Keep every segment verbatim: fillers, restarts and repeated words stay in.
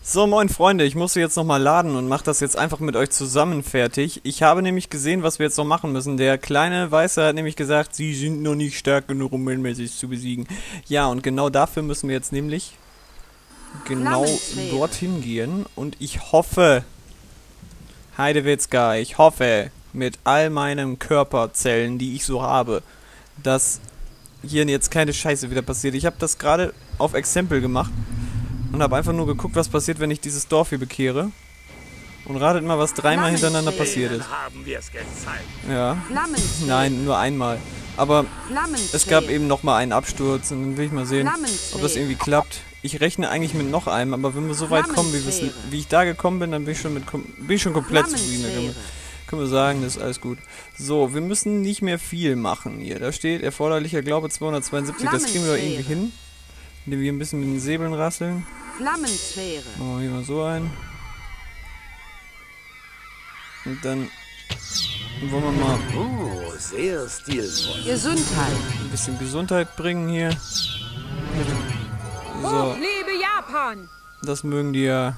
So, moin Freunde, ich musste jetzt nochmal laden und mache das jetzt einfach mit euch zusammen fertig. Ich habe nämlich gesehen, was wir jetzt noch machen müssen. Der kleine Weiße hat nämlich gesagt, sie sind noch nicht stark genug, um Nemesis zu besiegen. Ja, und genau dafür müssen wir jetzt nämlich genau dorthin gehen. Und ich hoffe, Heidewitzka, ich hoffe mit all meinen Körperzellen, die ich so habe, dass hier jetzt keine Scheiße wieder passiert. Ich habe das gerade auf Exempel gemacht. Und habe einfach nur geguckt, was passiert, wenn ich dieses Dorf hier bekehre. Und ratet mal, was dreimal hintereinander passiert ist. Ja. Nein, nur einmal. Aber es gab eben nochmal einen Absturz und dann will ich mal sehen, ob das irgendwie klappt. Ich rechne eigentlich mit noch einem, aber wenn wir so weit kommen, wie, wie ich da gekommen bin, dann bin ich schon, mit, bin ich schon komplett zufrieden. Da können wir, können wir sagen, das ist alles gut. So, wir müssen nicht mehr viel machen hier. Da steht erforderlicher Glaube zweihundertzweiundsiebzig, das kriegen wir doch irgendwie hin. Indem wir ein bisschen mit den Säbeln rasseln. Flammensphäre. Machen wir hier mal so ein. Und dann wollen wir mal oh, sehr stilvoll. Gesundheit. Ein bisschen Gesundheit bringen hier. So. Hoch lebe Japan! Das mögen die ja.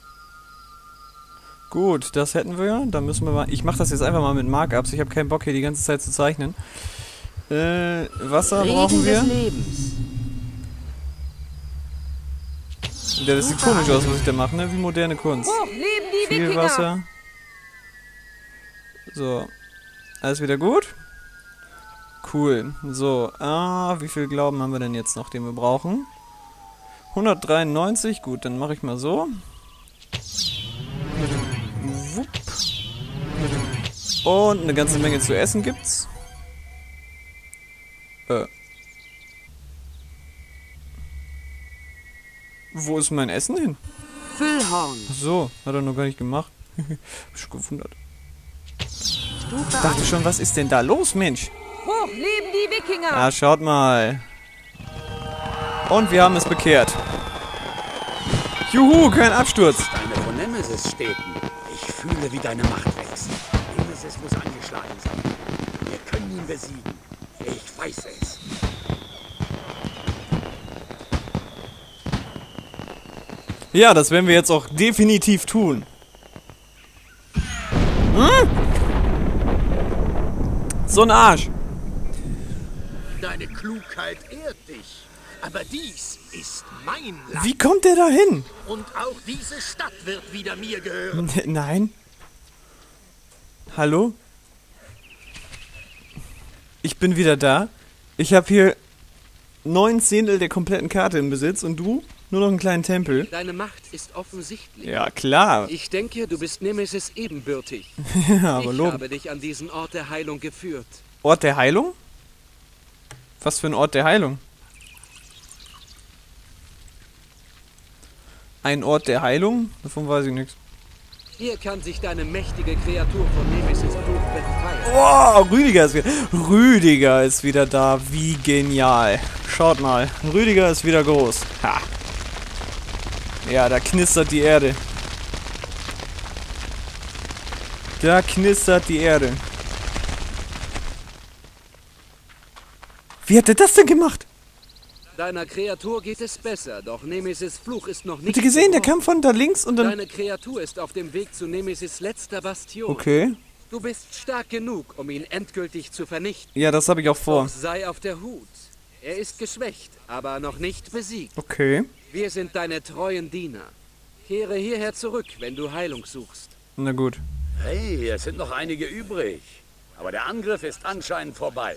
Gut, das hätten wir. Da müssen wir mal. Ich mache das jetzt einfach mal mit Markups. Ich habe keinen Bock hier die ganze Zeit zu zeichnen. Äh, Wasser Regen brauchen wir. des Lebens. Ja, das sieht komisch aus, was ich da mache, ne? Wie moderne Kunst. Hoch leben die Viel Wikinger! Wasser. So. Alles wieder gut? Cool. So. Ah, wie viel Glauben haben wir denn jetzt noch, den wir brauchen? hundertdreiundneunzig. Gut, dann mache ich mal so. Wupp. Und eine ganze Menge zu essen gibt's. Äh. Wo ist mein Essen hin? Füllhorn. Ach so, hat er noch gar nicht gemacht. Hab ich schon gewundert. Stufe Ich dachte schon, was ist denn da los, Mensch? Hoch leben die Wikinger! Ah, schaut mal. Und wir haben es bekehrt. Juhu, kein Absturz. Deine von Nemesis Städten. Ich fühle, wie deine Macht wächst. Nemesis muss angeschlagen sein. Wir können ihn besiegen. Ich weiß es. Ja, das werden wir jetzt auch definitiv tun. Hm? So ein Arsch. Deine Klugheit ehrt dich. Aber dies ist mein Land. Wie kommt der da hin? Und auch diese Stadt wird wieder mir gehören. Nein. Hallo? Ich bin wieder da. Ich habe hier neun Zehntel der kompletten Karte im Besitz und du? Nur noch einen kleinen Tempel. Deine Macht ist offensichtlich. Ja, klar. Ich denke, du bist Nemesis ebenbürtig. Ja, aber ich lob. habe dich an diesen Ort der Heilung geführt. Ort der Heilung? Was für ein Ort der Heilung? Ein Ort der Heilung? Davon weiß ich nichts. Hier kann sich deine mächtige Kreatur von Nemesis Blut befreien. Oh, Rüdiger ist wieder. Rüdiger ist wieder da. Wie genial. Schaut mal. Rüdiger ist wieder groß. Ha. Ja, da knistert die Erde. Da knistert die Erde. Wie hat er das denn gemacht? Deiner Kreatur geht es besser, doch Nemesis Fluch ist noch nicht. Habt ihr gesehen? Der gebrochen. kam von da links und dann... Deine Kreatur ist auf dem Weg zu Nemesis letzter Bastion. Okay. Du bist stark genug, um ihn endgültig zu vernichten. Ja, das habe ich auch vor. Doch sei auf der Hut. Er ist geschwächt, aber noch nicht besiegt. Okay. Wir sind deine treuen Diener. Kehre hierher zurück, wenn du Heilung suchst. Na gut. Hey, es sind noch einige übrig. Aber der Angriff ist anscheinend vorbei.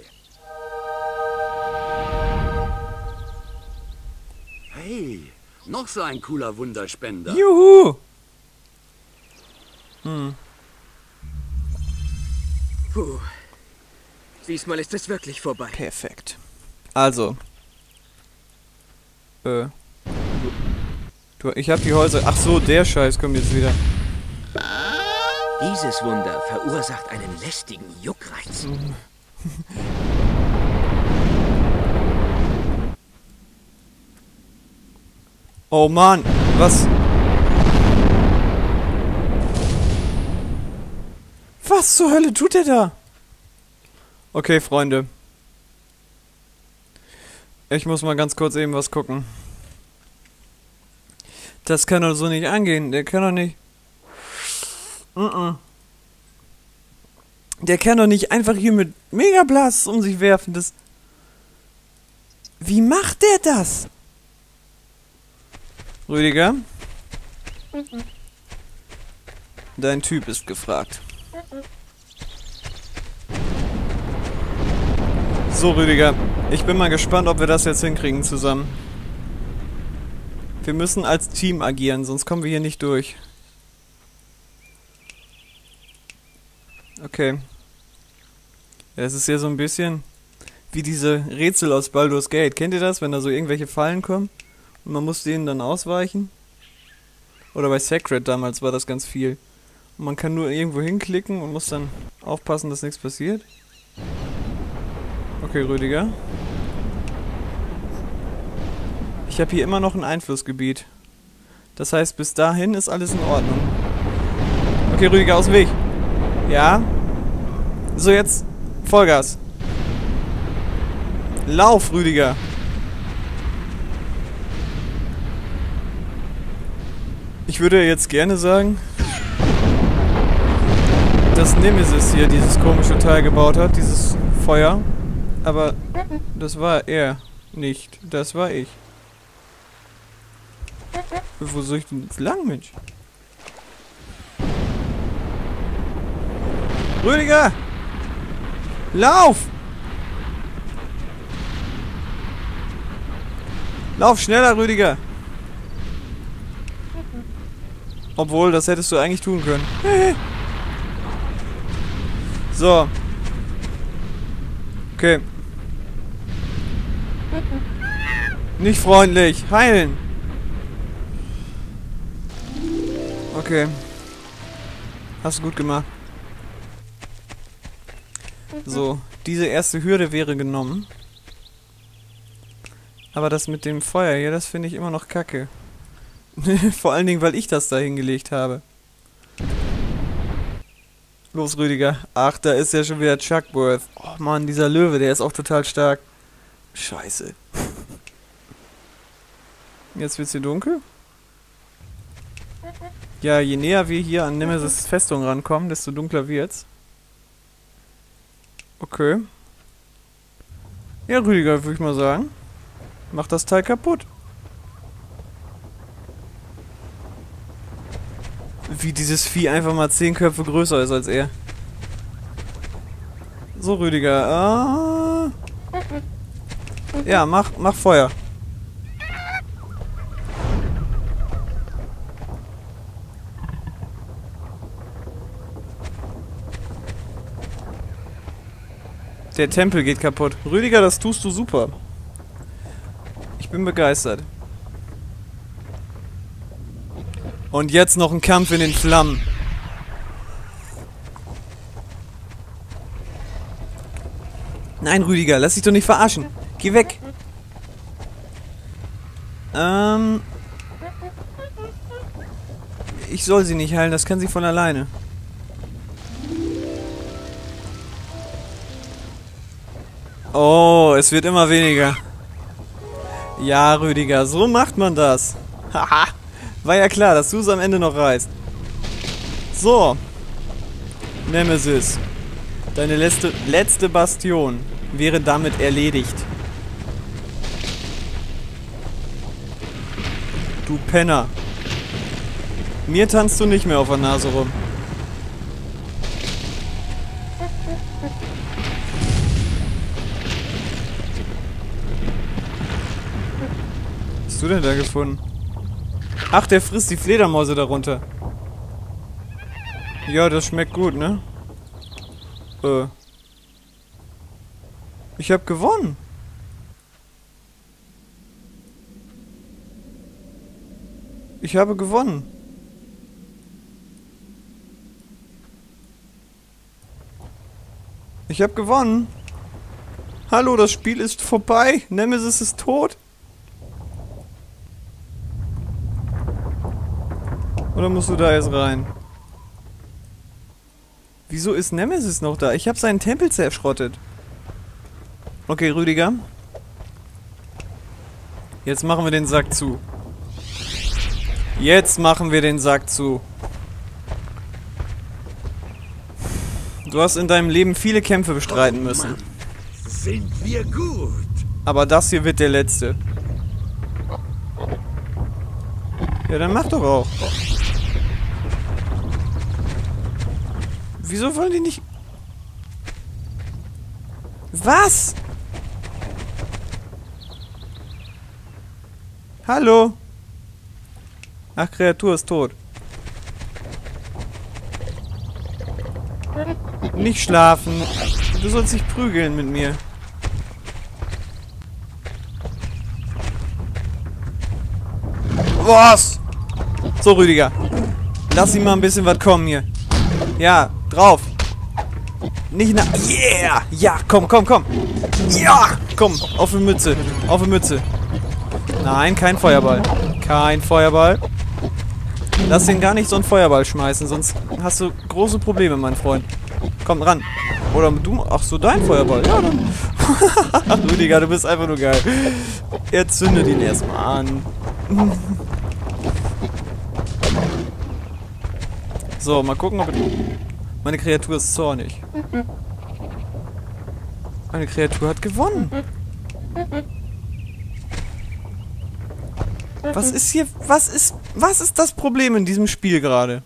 Hey, noch so ein cooler Wunderspender. Juhu. Hm. Puh. Diesmal ist es wirklich vorbei. Perfekt. Also. Äh. Du, ich hab die Häuser... Ach so, der Scheiß kommt jetzt wieder. Dieses Wunder verursacht einen lästigen Juckreiz. Oh Mann, was? Was zur Hölle tut der da? Okay, Freunde. Ich muss mal ganz kurz eben was gucken. Das kann doch so nicht angehen. Der kann doch nicht... Mm-mm. Der kann doch nicht einfach hier mit Megablast um sich werfen. Das... Wie macht der das? Rüdiger? Dein Typ ist gefragt. So, Rüdiger. Ich bin mal gespannt, ob wir das jetzt hinkriegen zusammen. Wir müssen als Team agieren, sonst kommen wir hier nicht durch. Okay. Ja, es ist ja so ein bisschen wie diese Rätsel aus Baldur's Gate. Kennt ihr das, wenn da so irgendwelche Fallen kommen und man muss denen dann ausweichen? Oder bei Sacred damals war das ganz viel. Und man kann nur irgendwo hinklicken und muss dann aufpassen, dass nichts passiert. Okay, Rüdiger. Ich habe hier immer noch ein Einflussgebiet. Das heißt, bis dahin ist alles in Ordnung. Okay, Rüdiger, aus dem Weg. Ja. So, jetzt Vollgas. Lauf, Rüdiger. Ich würde jetzt gerne sagen, dass Nemesis hier dieses komische Teil gebaut hat, dieses Feuer. Aber das war er nicht. Das war ich. Wo soll ich denn jetzt lang, Mensch? Rüdiger! Lauf! Lauf schneller, Rüdiger! Obwohl, das hättest du eigentlich tun können. So. Okay. Nicht freundlich. Heilen. Okay. Hast du gut gemacht. So. Diese erste Hürde wäre genommen. Aber das mit dem Feuer hier, das finde ich immer noch kacke. Vor allen Dingen, weil ich das da hingelegt habe. Los, Rüdiger. Ach, da ist ja schon wieder Chuckworth. Oh Mann, dieser Löwe, der ist auch total stark. Scheiße. Jetzt wird's hier dunkel. Ja, je näher wir hier an Nemesis Festung rankommen, desto dunkler wird's. Okay. Ja, Rüdiger, würde ich mal sagen. Mach das Teil kaputt. Wie dieses Vieh einfach mal zehn Köpfe größer ist als er. So, Rüdiger. Ah. Ja, mach, mach Feuer. Der Tempel geht kaputt. Rüdiger, das tust du super. Ich bin begeistert. Und jetzt noch ein Kampf in den Flammen. Nein, Rüdiger, lass dich doch nicht verarschen. Geh weg. Ähm... Ich soll sie nicht heilen, das kann sie von alleine. Oh, es wird immer weniger. Ja, Rüdiger, so macht man das. Haha. War ja klar, dass du es am Ende noch reißt. So. Nemesis. Deine letzte, letzte Bastion wäre damit erledigt. Du Penner. Mir tanzt du nicht mehr auf der Nase rum. Was hast du denn da gefunden? Ach, der frisst die Fledermäuse darunter. Ja, das schmeckt gut, ne? Äh. Ich hab gewonnen. Ich habe gewonnen. Ich hab gewonnen. Hallo, das Spiel ist vorbei. Nemesis ist tot. Oder musst du da jetzt rein? Wieso ist Nemesis noch da? Ich habe seinen Tempel zerschrottet. Okay, Rüdiger. Jetzt machen wir den Sack zu. Jetzt machen wir den Sack zu. Du hast in deinem Leben viele Kämpfe bestreiten müssen. Mann, sind wir gut. Aber das hier wird der letzte. Ja, dann mach doch auch. Wieso wollen die nicht... Was? Hallo? Ach, Kreatur ist tot. Nicht schlafen. Du sollst dich prügeln mit mir. Was? So, Rüdiger. Lass ihm mal ein bisschen was kommen hier. Ja, drauf. Nicht nach... Yeah! Ja, komm, komm, komm. Ja! Komm, auf die Mütze. Auf die Mütze. Nein, kein Feuerball. Kein Feuerball. Lass den gar nicht so einen Feuerball schmeißen, sonst hast du große Probleme, mein Freund. Komm ran. Oder du... Ach so, dein Feuerball. Ja, dann... Rüdiger, du bist einfach nur geil. Er zündet ihn erstmal an. So, mal gucken, ob... Meine Kreatur ist zornig. Meine Kreatur hat gewonnen. Was ist hier... Was ist... Was ist das Problem in diesem Spiel gerade?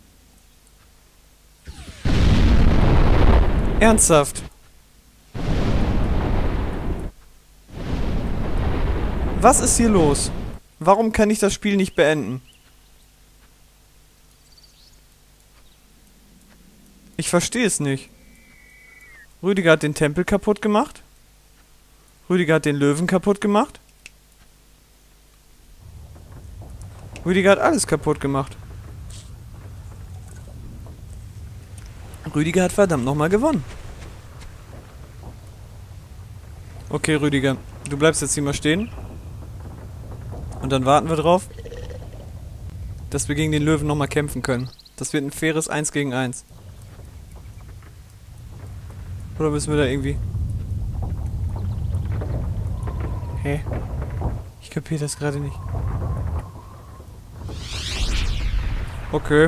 Ernsthaft. Was ist hier los? Warum kann ich das Spiel nicht beenden? Ich verstehe es nicht. Rüdiger hat den Tempel kaputt gemacht. Rüdiger hat den Löwen kaputt gemacht. Rüdiger hat alles kaputt gemacht. Rüdiger hat verdammt nochmal gewonnen. Okay, Rüdiger. Du bleibst jetzt hier mal stehen. Und dann warten wir drauf, dass wir gegen den Löwen nochmal kämpfen können. Das wird ein faires eins gegen eins. Oder müssen wir da irgendwie... Hä? Ich kapiere das gerade nicht. Okay.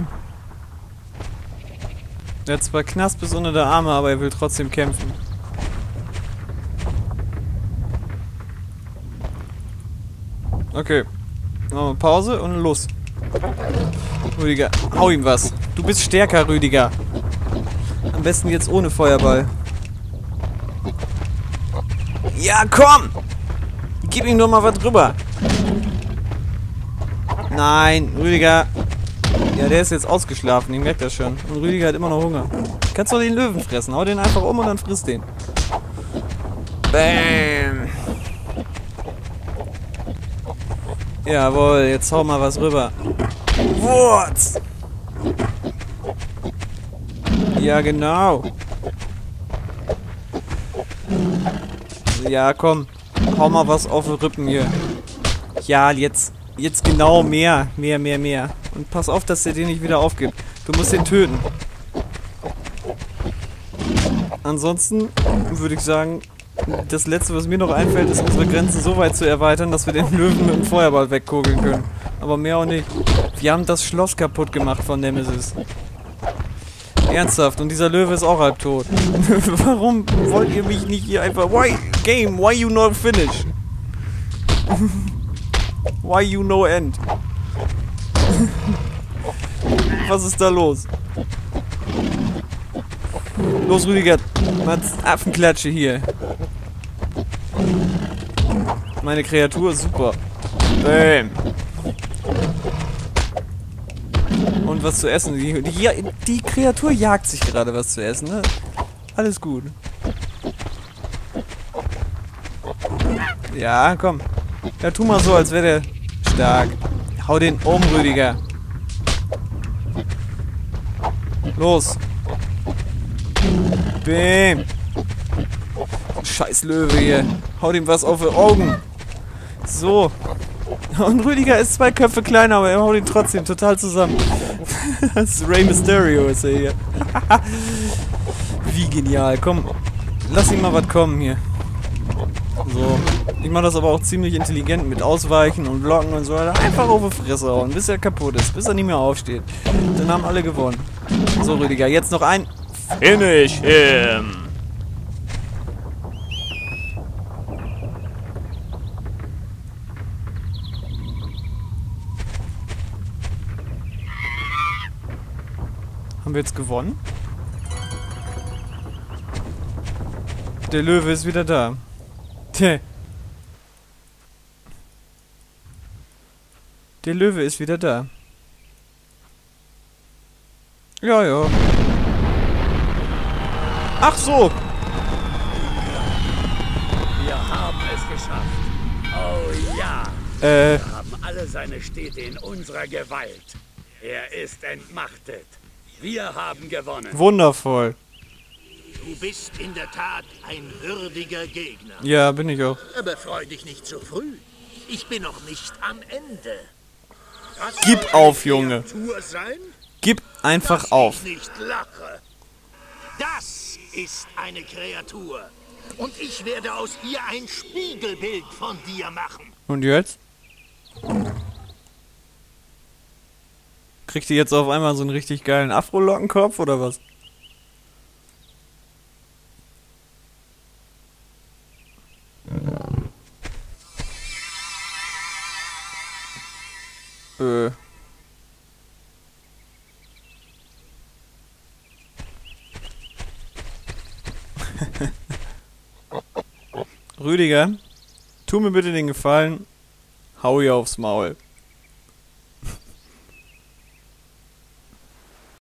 Er hat zwar Knast bis unter der Arme, aber er will trotzdem kämpfen. Okay. Machen wir Pause und los. Rüdiger, hau ihm was. Du bist stärker, Rüdiger. Am besten jetzt ohne Feuerball. Ja, komm! Gib ihm doch mal was drüber. Nein, Rüdiger. Ja, der ist jetzt ausgeschlafen, ich merke das schon. Und Rüdiger hat immer noch Hunger. Kannst du den Löwen fressen. Hau den einfach um und dann frisst den. Bam! Jawohl, jetzt hau mal was rüber. Wurz! Ja, genau. Ja, komm. Hau mal was auf die Rippen hier. Ja, jetzt. Jetzt genau mehr. Mehr, mehr, mehr. Und pass auf, dass der den nicht wieder aufgibt. Du musst den töten. Ansonsten würde ich sagen, das letzte, was mir noch einfällt, ist unsere Grenzen so weit zu erweitern, dass wir den Löwen mit dem Feuerball wegkugeln können. Aber mehr auch nicht. Wir haben das Schloss kaputt gemacht von Nemesis. Ernsthaft, und dieser Löwe ist auch halb tot. Warum wollt ihr mich nicht hier einfach... Why, game, why you not finish? Why you no end? Was ist da los? Los, Rüdiger, Mats Affenklatsche hier. Meine Kreatur ist super. Bam. Und was zu essen. Die, die, die Kreatur jagt sich gerade was zu essen, ne? Alles gut. Ja, komm. Ja, tu mal so, als wäre der stark. Hau den um, Rüdiger. Los. Bäm. Scheiß Löwe hier. Hau dem was auf die Augen. So. Und Rüdiger ist zwei Köpfe kleiner, aber er haut ihn trotzdem total zusammen. Das ist Rey Mysterio, ist er hier. Wie genial. Komm, lass ihn mal was kommen hier. So. Ich mache das aber auch ziemlich intelligent mit Ausweichen und Blocken und so. Einfach auf die Fresse hauen, bis er kaputt ist, bis er nicht mehr aufsteht. Dann haben alle gewonnen. So, Rüdiger, jetzt noch ein Finish him! Haben wir jetzt gewonnen? Der Löwe ist wieder da. Tja. Der Löwe ist wieder da. Ja, ja. Ach so. Wir haben es geschafft. Oh ja. Äh. Wir haben alle seine Städte in unserer Gewalt. Er ist entmachtet. Wir haben gewonnen. Wundervoll. Du bist in der Tat ein würdiger Gegner. Ja, bin ich auch. Aber freu dich nicht zu früh. Ich bin noch nicht am Ende. Das Gib soll auf, eine Junge. Kreatur sein, Gib einfach dass auf. ich nicht lache. Das ist eine Kreatur. Und ich werde aus ihr ein Spiegelbild von dir machen. Und jetzt? Kriegt ihr jetzt auf einmal so einen richtig geilen Afro-Lockenkopf oder was? Äh. Rüdiger, tu mir bitte den Gefallen, hau ihr aufs Maul.